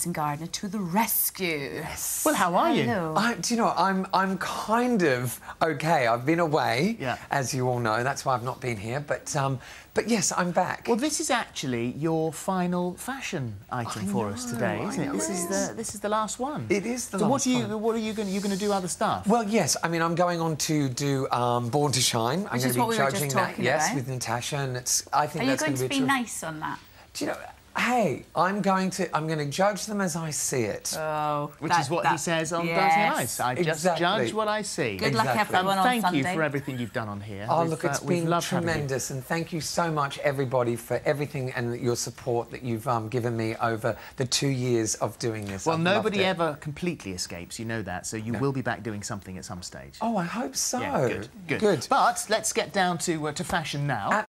and Gardiner to the rescue. Yes. Well, how are you? Do you know, I'm kind of okay. I've been away, as you all know. That's why I've not been here. But yes, I'm back. Well, this is actually your final fashion item for us today, isn't it? This is the last one. It is the last one. So what are you going to do other stuff? Well, yes. I mean, I'm going on to do Born to Shine. I'm going to be judging that. Yes, with Natasha, and I think that's going to be. Are you going to be nice on that? Do you know? Hey, I'm going to judge them as I see it. Oh, which is what he says on Thursday Nights. I just judge what I see. Good luck, everyone, on Sunday. Thank you for everything you've done on here. Oh, look, it's been tremendous, and thank you so much, everybody, for everything and your support that you've given me over the 2 years of doing this. Well, nobody ever completely escapes, you know that, so you will be back doing something at some stage. Oh, I hope so. Yeah, good. But let's get down to fashion now.